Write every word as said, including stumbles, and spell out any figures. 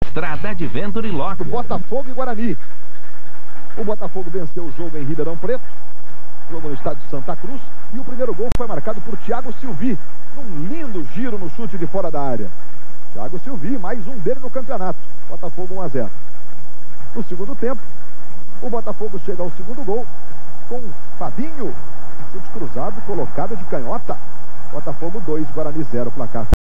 Estrada Adventure Lock. Botafogo e Guarani. O Botafogo venceu o jogo em Ribeirão Preto, jogo no estádio de Santa Cruz, e o primeiro gol foi marcado por Thiago Silvi, num lindo giro no chute de fora da área. Thiago Silvi, mais um dele no campeonato. Botafogo um a zero. No segundo tempo, o Botafogo chega ao segundo gol com Fabinho, chute cruzado, colocado de canhota. Botafogo dois, Guarani zero, placar.